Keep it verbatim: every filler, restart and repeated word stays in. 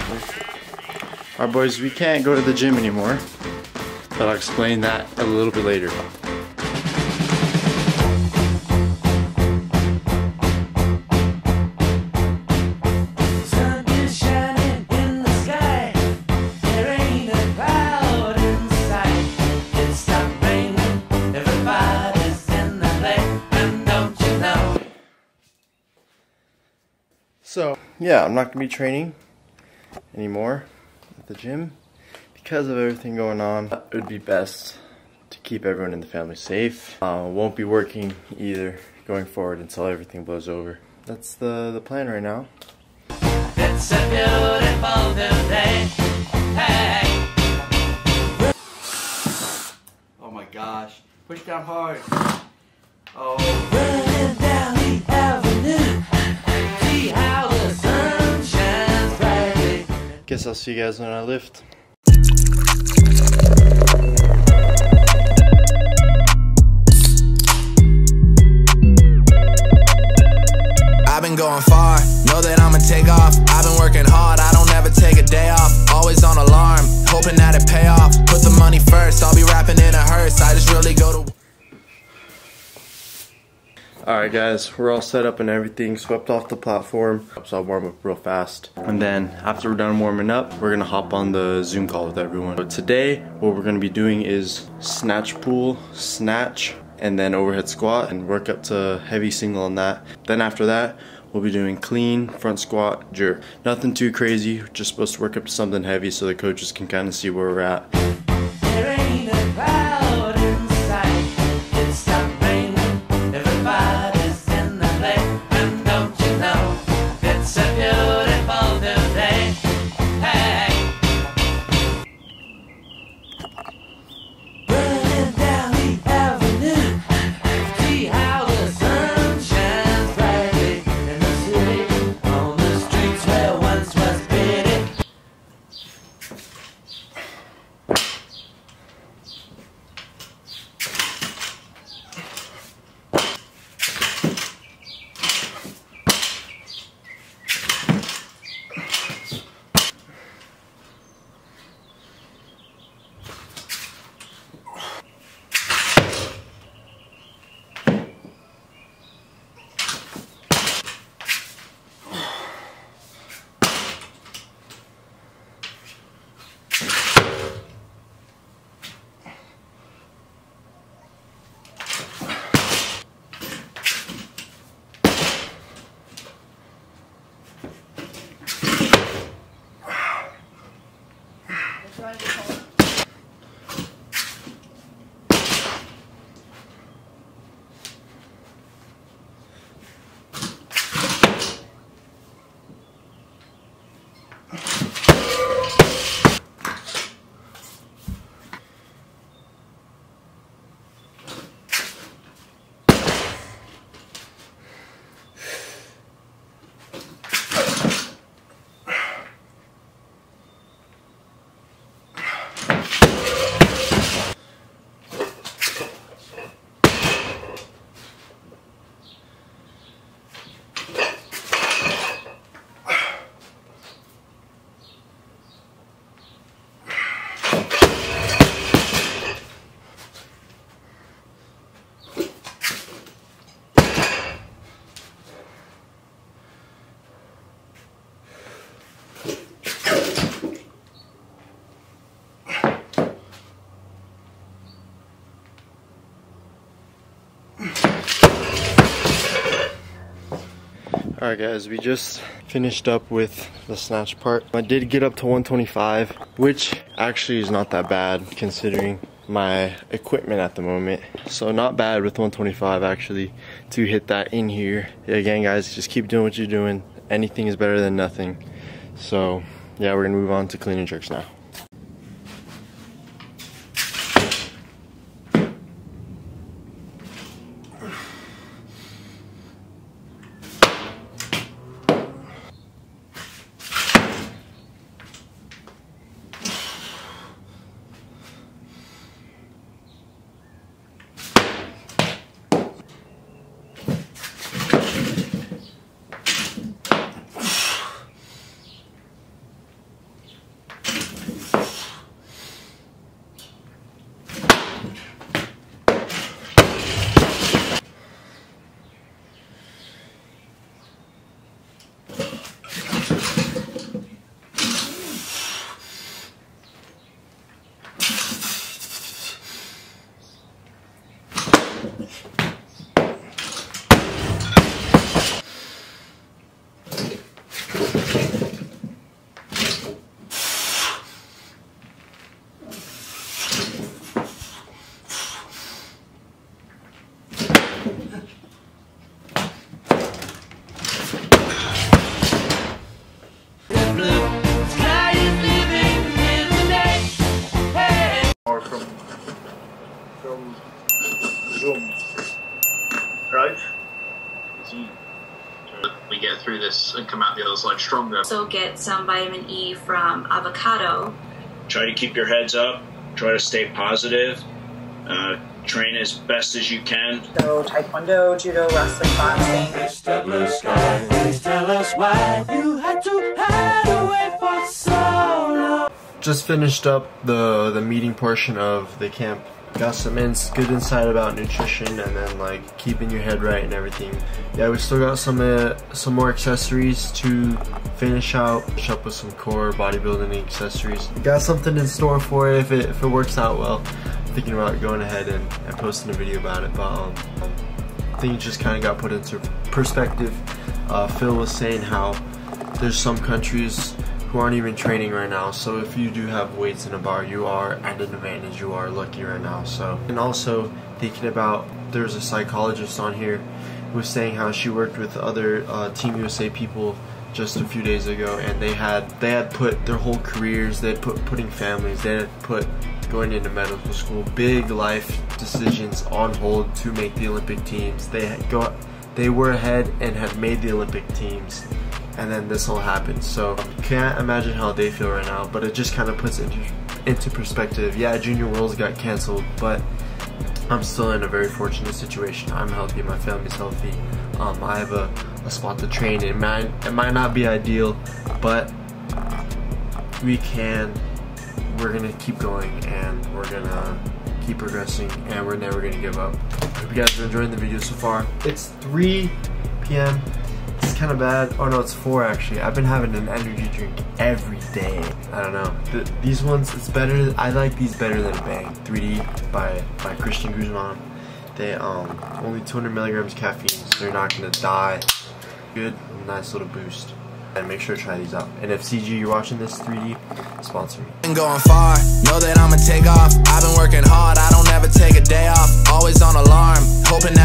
Alright boys, we can't go to the gym anymore, but I'll explain that a little bit later. So, yeah, I'm not going to be training anymore at the gym because of everything going on. It would be best to keep everyone in the family safe. Uh, won't be working either going forward until everything blows over. That's the, the plan right now. It's a beautiful new day. Hey. Oh my gosh. Push down hard. Oh. Running down the avenue. Guess I'll see you guys when I lift. I've been going far, know that I'ma take off. I've been working hard, I don't ever take a day off. Always on alarm, hoping that it pay off. Put the money first, I'll be rapping in a hearse. I just really go to... Alright guys, we're all set up and everything, swept off the platform, so I'll warm up real fast. And then after we're done warming up, we're gonna hop on the Zoom call with everyone. So today, what we're gonna be doing is snatch pull, snatch, and then overhead squat, and work up to heavy single on that. Then after that, we'll be doing clean, front squat, jerk. Nothing too crazy, we're just supposed to work up to something heavy so the coaches can kind of see where we're at. There ain't a cloud in sight. It's stopped raining. Everybody's in the play, and don't you know it's a beautiful new day. Hey, running down the avenue, see how the sun shines brightly in the city, on the streets where once was pity. Alright guys, we just finished up with the snatch part. I did get up to one twenty-five, which actually is not that bad considering my equipment at the moment. So not bad with one twenty-five actually to hit that in here. Yeah, again guys, just keep doing what you're doing. Anything is better than nothing. So yeah, we're gonna move on to clean and jerks now. blue. Sky is living here today. Hey. Or from from Zoom, right? See, we get through this and come out the other side stronger. Also get some vitamin E from avocado. Try to keep your heads up. Try to stay positive. Uh, train as best as you can. So taekwondo, judo, wrestling, boxing. Mister Blue Sky, please tell us why you had to hide away for so long. Just finished up the the meeting portion of the camp. Got some ins good insight about nutrition and then like keeping your head right and everything. Yeah, we still got some uh, some more accessories to finish out. Finish up with some core bodybuilding accessories. Got something in store for it if it if it works out well. Thinking about going ahead and, and posting a video about it, but um, things just kind of got put into perspective. Uh, Phil was saying how there's some countries who aren't even training right now, so if you do have weights in a bar, you are at an advantage. You are lucky right now. So, and also thinking about, there's a psychologist on here who was saying how she worked with other uh, Team U S A people just a few days ago, and they had they had put their whole careers, they had put putting families, they had put going into medical school, big life decisions on hold to make the Olympic teams. They had go, they were ahead and had made the Olympic teams, and then this all happened. So can't imagine how they feel right now, but it just kind of puts it into, into perspective. Yeah, Junior Worlds got canceled, but I'm still in a very fortunate situation. I'm healthy, my family's healthy. Um, I have a, a spot to train. It might, it might not be ideal, but we can, we're gonna keep going and we're gonna keep progressing and we're never gonna give up. I hope you guys are enjoying the video so far. It's three P M It's kind of bad. Oh no, it's four actually. I've been having an energy drink every day. I don't know. The, these ones, it's better. I like these better than a Bang. three D by by Christian Guzman. They um only two hundred milligrams caffeine, so they're not gonna die. Good, nice little boost. And make sure to try these out. And if C G, you're watching this, three D, sponsor me. Been going far, know that I'ma take off. I've been working hard, I don't ever take a day off. Always on alarm, hoping that